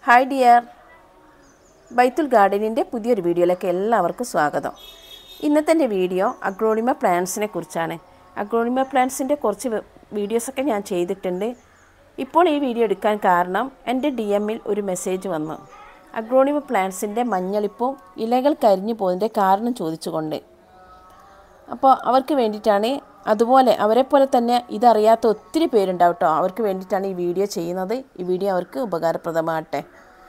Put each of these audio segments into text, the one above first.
Hi dear, ബൈത്തുൽ ഗാർഡനിൻ്റെ പുതിയൊരു വീഡിയോയിലേക്ക് എല്ലാവർക്കും സ്വാഗതം. ഇന്നത്തെ എൻ്റെ വീഡിയോ അഗ്ലോണിമ പ്ലാന്റ്സിനെ കുറിച്ചാണ്. അഗ്ലോണിമ പ്ലാന്റ്സിൻ്റെ കുറച്ച് വീഡിയോസൊക്കെ ഞാൻ ചെയ്തിട്ടുണ്ട്. ഇപ്പോൾ ഈ വീഡിയോ എടുക്കാൻ കാരണം എൻ്റെ DMൽ ഒരു മെസ്സേജ് വന്നു. അഗ്ലോണിമ പ്ലാന്റ്സിൻ്റെ മഞ്ഞളിപ്പും ഇലകൾ കരിഞ്ഞു പോകുന്നതിൻ്റെ കാരണം ചോദിച്ചുകൊണ്ട്. അപ്പോൾ അവർക്ക് വേണ്ടിയിട്ടാണ്, അതുപോലെ അവരെപ്പോലെ തന്നെ ഇതറിയാത്ത ഒത്തിരി പേരുണ്ടാവും കേട്ടോ. അവർക്ക് വേണ്ടിയിട്ടാണ് ഈ വീഡിയോ ചെയ്യുന്നത്. ഈ വീഡിയോ അവർക്ക് ഉപകാരപ്രദമാകട്ടെ.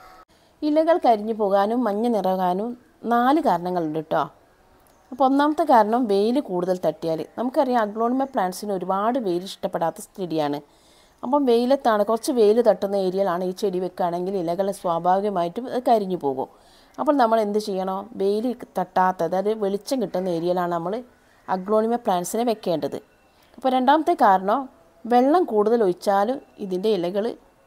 ഇലകൾ കരിഞ്ഞു പോകാനും മഞ്ഞ നിറകാനും 4 കാരണങ്ങളുണ്ട് കേട്ടോ. അപ്പോൾ ഒന്നാമത്തെ കാരണം വെയിൽ കൂടുതൽ തട്ടിയാൽ. നമുക്കറിയാം അഗ്ലോണിമ പ്ലാന്റ്സിന് ഒരുപാട് വെയിൽ ഇഷ്ടപ്പെടാത്ത ചെടിയാണ്. അപ്പം വെയിലത്താണ്, കുറച്ച് വെയിൽ തട്ടുന്ന ഏരിയയിലാണ് ഈ ചെടി വെക്കുകയാണെങ്കിൽ ഇലകൾ സ്വാഭാവികമായിട്ടും അത് കരിഞ്ഞു പോകും. അപ്പോൾ നമ്മൾ എന്ത് ചെയ്യണോ, വെയിൽ തട്ടാത്ത, അതായത് വെളിച്ചം കിട്ടുന്ന ഏരിയയിലാണ് നമ്മൾ അഗ്ലോണിമ പ്ലാന്റ്സിനെ വെക്കേണ്ടത്. അപ്പോൾ രണ്ടാമത്തെ കാരണം വെള്ളം കൂടുതൽ ഒഴിച്ചാലും ഇതിൻ്റെ ഇലകൾ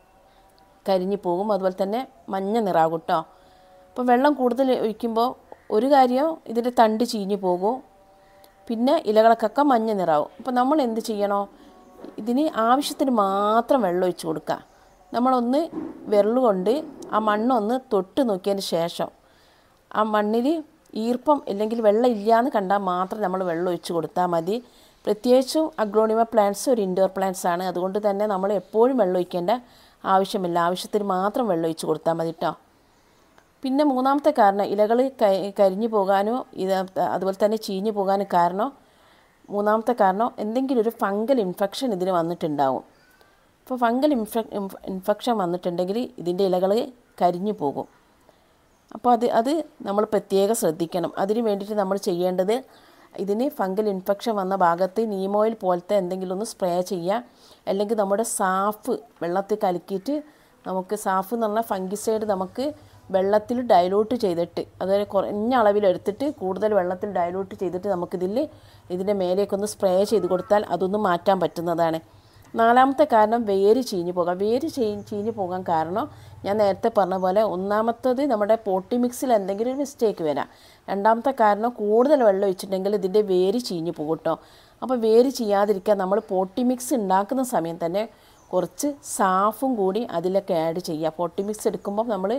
കരിഞ്ഞു പോകും, അതുപോലെ തന്നെ മഞ്ഞ നിറാകും കേട്ടോ. അപ്പോൾ വെള്ളം കൂടുതൽ ഒഴിക്കുമ്പോൾ ഒരു കാര്യം, ഇതിൻ്റെ തണ്ട് ചീഞ്ഞു പോകും, പിന്നെ ഇലകൾക്കൊക്കെ മഞ്ഞ നിറാവും. അപ്പോൾ നമ്മൾ എന്ത് ചെയ്യണോ, ഇതിന് ആവശ്യത്തിന് മാത്രം വെള്ളം ഒഴിച്ച് കൊടുക്കുക. നമ്മളൊന്ന് വിരലുകൊണ്ട് ആ മണ്ണൊന്ന് തൊട്ട് നോക്കിയതിന് ശേഷം ആ മണ്ണിൽ ഈർപ്പം അല്ലെങ്കിൽ വെള്ളം ഇല്ലയെന്ന് കണ്ടാൽ മാത്രം നമ്മൾ വെള്ളം ഒഴിച്ച് കൊടുത്താൽ മതി. പ്രത്യേകിച്ചും അഗ്ലോണിമ പ്ലാന്റ്സ് ഒരു ഇൻഡോർ പ്ലാന്റ്സ് ആണ്. അതുകൊണ്ട് തന്നെ നമ്മൾ എപ്പോഴും വെള്ളം ഒഴിക്കേണ്ട ആവശ്യമില്ല, ആവശ്യത്തിന് മാത്രം വെള്ളം ഒഴിച്ച് കൊടുത്താൽ മതി കേട്ടോ. പിന്നെ മൂന്നാമത്തെ കാരണം ഇലകൾ കരിഞ്ഞു പോകാനോ അതുപോലെ തന്നെ ചീഞ്ഞു പോകാനും കാരണം, മൂന്നാമത്തെ കാരണം എന്തെങ്കിലും ഒരു ഫംഗൽ ഇൻഫെക്ഷൻ ഇതിന് വന്നിട്ടുണ്ടാവും. അപ്പോൾ ഫംഗൽ ഇൻഫെക്ഷൻ വന്നിട്ടുണ്ടെങ്കിൽ ഇതിൻ്റെ ഇലകൾ കരിഞ്ഞു പോകും. അപ്പോൾ അത് നമ്മൾ പ്രത്യേകം ശ്രദ്ധിക്കണം. അതിന് വേണ്ടിയിട്ട് നമ്മൾ ചെയ്യേണ്ടത്, ഇതിന് ഫംഗൽ ഇൻഫെക്ഷൻ വന്ന ഭാഗത്ത് നീം ഓയിൽ പോലത്തെ എന്തെങ്കിലും ഒന്ന് സ്പ്രേ ചെയ്യുക. അല്ലെങ്കിൽ നമ്മുടെ സാഫ് വെള്ളത്തിൽ കലക്കിയിട്ട്, നമുക്ക് സാഫ് എന്ന് പറഞ്ഞാൽ ഫംഗിസൈഡ് നമുക്ക് വെള്ളത്തിൽ ഡൈലൂട്ട് ചെയ്തിട്ട്, അതായത് കുറഞ്ഞ അളവിലെടുത്തിട്ട് കൂടുതൽ വെള്ളത്തിൽ ഡൈലൂട്ട് ചെയ്തിട്ട് ഇതിൻ്റെ മേലേക്കൊന്ന് സ്പ്രേ ചെയ്ത് കൊടുത്താൽ അതൊന്നും മാറ്റാൻ പറ്റുന്നതാണ്. നാലാമത്തെ കാരണം വേര് ചീഞ്ഞു പോകാം. വേര് ചീഞ്ഞു പോകാൻ കാരണം ഞാൻ നേരത്തെ പറഞ്ഞ പോലെ, ഒന്നാമത്തത് നമ്മുടെ പോട്ടി മിക്സിൽ എന്തെങ്കിലും ഒരു മിസ്റ്റേക്ക് വരാം. രണ്ടാമത്തെ കാരണം കൂടുതൽ വെള്ളം ഒഴിച്ചിട്ടുണ്ടെങ്കിൽ ഇതിൻ്റെ വേര് ചീഞ്ഞു പോകും കേട്ടോ. അപ്പോൾ വേര് ചെയ്യാതിരിക്കാൻ നമ്മൾ പോട്ടി മിക്സ് ഉണ്ടാക്കുന്ന സമയം തന്നെ കുറച്ച് സാഫും കൂടി അതിലൊക്കെ ആഡ് ചെയ്യുക. പോട്ടി മിക്സ് എടുക്കുമ്പോൾ നമ്മൾ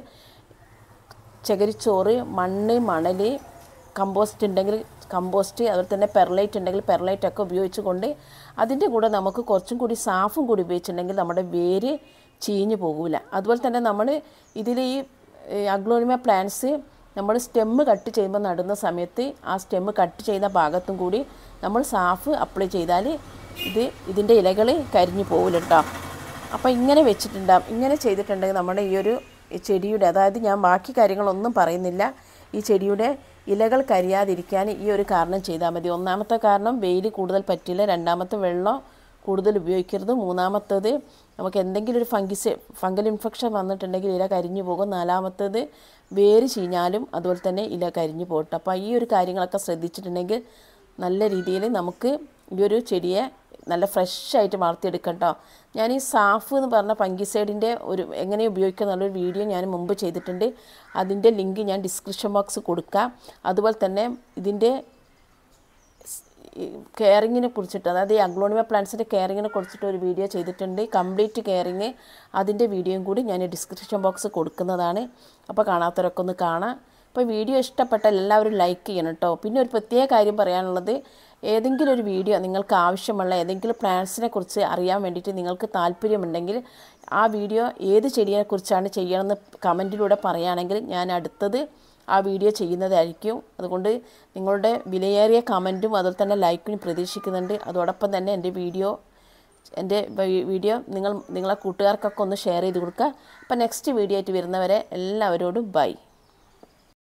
ചകിരിച്ചോറ്, മണ്ണ്, മണൽ, കമ്പോസ്റ്റ് ഉണ്ടെങ്കിൽ കമ്പോസ്റ്റ്, അതുപോലെ തന്നെ പെർലൈറ്റ് ഉണ്ടെങ്കിൽ പെർലൈറ്റൊക്കെ ഉപയോഗിച്ചുകൊണ്ട് അതിൻ്റെ കൂടെ നമുക്ക് കുറച്ചും കൂടി സാഫും കൂടി ഉപയോഗിച്ചിട്ടുണ്ടെങ്കിൽ നമ്മുടെ വേര് ചീഞ്ഞു പോകില്ല. അതുപോലെ തന്നെ നമ്മൾ ഇതിൽ ഈ അഗ്ലോണിമ പ്ലാന്റ്സ് നമ്മൾ സ്റ്റെമ്മ് കട്ട് ചെയ്യുമ്പോൾ നടുന്ന സമയത്ത് ആ സ്റ്റെമ്മ് കട്ട് ചെയ്യുന്ന ഭാഗത്തും കൂടി നമ്മൾ സാഫ് അപ്ലൈ ചെയ്താൽ ഇതിൻ്റെ ഇലകൾ കരിഞ്ഞു പോകില്ല കേട്ടോ. അപ്പോൾ ഇങ്ങനെ വെച്ചിട്ടുണ്ടാകും. ഇങ്ങനെ ചെയ്തിട്ടുണ്ടെങ്കിൽ നമ്മുടെ ഈ ഒരു ചെടിയുടെ, അതായത് ഞാൻ ബാക്കി കാര്യങ്ങളൊന്നും പറയുന്നില്ല, ഈ ചെടിയുടെ ഇലകൾ കരിയാതിരിക്കാൻ ഈ ഒരു കാരണം ചെയ്താൽ മതി. ഒന്നാമത്തെ കാരണം വെയിൽ കൂടുതൽ പറ്റില്ല. രണ്ടാമത്തെ വെള്ളം കൂടുതൽ ഉപയോഗിക്കരുത്. മൂന്നാമത്തേത് നമുക്ക് എന്തെങ്കിലും ഒരു ഫംഗൽ ഇൻഫെക്ഷൻ വന്നിട്ടുണ്ടെങ്കിൽ ഇല കരിഞ്ഞു പോകും. നാലാമത്തേത് വേര് ചീഞ്ഞാലും അതുപോലെ തന്നെ ഇല കരിഞ്ഞു പോകട്ടെ. അപ്പോൾ ഈ ഒരു കാര്യങ്ങളൊക്കെ ശ്രദ്ധിച്ചിട്ടുണ്ടെങ്കിൽ നല്ല രീതിയിൽ നമുക്ക് ഈ ഒരു ചെടിയെ നല്ല ഫ്രഷായിട്ട് വളർത്തിയെടുക്കാം കേട്ടോ. ഞാൻ ഈ സാഫ് എന്ന് പറഞ്ഞ ഫംഗിസൈഡിൻ്റെ എങ്ങനെ ഉപയോഗിക്കുക എന്നുള്ളൊരു വീഡിയോ ഞാൻ മുമ്പ് ചെയ്തിട്ടുണ്ട്. അതിൻ്റെ ലിങ്ക് ഞാൻ ഡിസ്ക്രിപ്ഷൻ ബോക്സ് കൊടുക്കാം. അതുപോലെ തന്നെ ഇതിൻ്റെ കെയറിങ്ങിനെ കുറിച്ചിട്ട്, അതായത് ഈ അഗ്ലോണിമ പ്ലാന്റ്സിൻ്റെ കെയറിങ്ങിനെ കുറിച്ചിട്ട് ഒരു വീഡിയോ ചെയ്തിട്ടുണ്ട്. കംപ്ലീറ്റ് കെയറിങ്, അതിൻ്റെ വീഡിയോയും കൂടി ഞാൻ ഡിസ്ക്രിപ്ഷൻ ബോക്സ് കൊടുക്കുന്നതാണ്. അപ്പോൾ കാണാത്തവരൊക്കെ ഒന്ന് കാണാം. അപ്പോൾ വീഡിയോ ഇഷ്ടപ്പെട്ടാൽ എല്ലാവരും ലൈക്ക് ചെയ്യണം കേട്ടോ. പിന്നെ ഒരു പ്രത്യേക കാര്യം പറയാനുള്ളത്, ഏതെങ്കിലും ഒരു വീഡിയോ നിങ്ങൾക്ക് ആവശ്യമുള്ള ഏതെങ്കിലും പ്ലാന്റ്സിനെ കുറിച്ച് അറിയാൻ വേണ്ടിയിട്ട് നിങ്ങൾക്ക് താല്പര്യമുണ്ടെങ്കിൽ ആ വീഡിയോ ഏത് ചെടിയെക്കുറിച്ചാണ് ചെയ്യണമെന്ന് കമൻറ്റിലൂടെ പറയുകയാണെങ്കിൽ ഞാൻ അടുത്തത് ആ വീഡിയോ ചെയ്യുന്നതായിരിക്കും. അതുകൊണ്ട് നിങ്ങളുടെ വിലയേറിയ കമൻറ്റും അതുപോലെ തന്നെ ലൈക്കും പ്രതീക്ഷിക്കുന്നുണ്ട്. അതോടൊപ്പം തന്നെ എൻ്റെ വീഡിയോ നിങ്ങളെ കൂട്ടുകാർക്കൊക്കെ ഒന്ന് ഷെയർ ചെയ്ത് കൊടുക്കുക. അപ്പോൾ നെക്സ്റ്റ് വീഡിയോ ആയിട്ട് വരുന്നവരെ എല്ലാവരോടും ബൈ.